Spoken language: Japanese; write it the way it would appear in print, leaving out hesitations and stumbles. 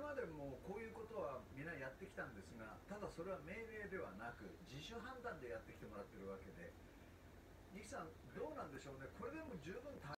までもこういうことはみんなやってきたんですが、ただそれは命令ではなく自主判断でやってきてもらってるわけで、二木さんどうなんでしょうね、これでも十分